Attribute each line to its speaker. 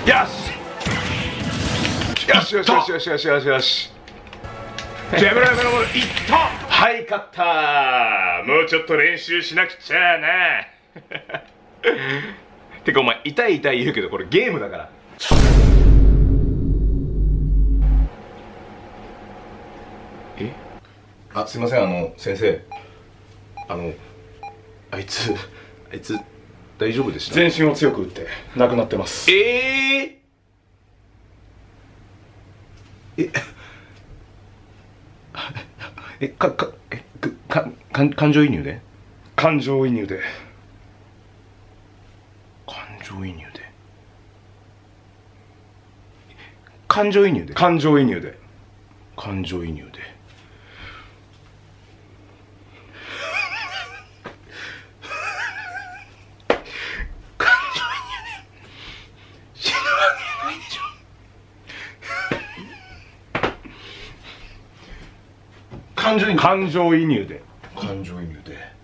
Speaker 1: しよしよしよしよしよしよし。やめろやめろ、いった。はい、勝った。もうちょっと練習しなくちゃな。てかお前痛い痛い言うけどこれゲームだから。あ、すいません、先生、あいつ大丈夫でした？
Speaker 2: 全身を強く打って亡くなってます。
Speaker 1: 感情移入で？
Speaker 2: 感情移入で。
Speaker 1: 感情移入で。感情移入で。
Speaker 2: 感情移入で。
Speaker 1: 感情移入で。
Speaker 2: 感情移入で。
Speaker 1: 感情移入で。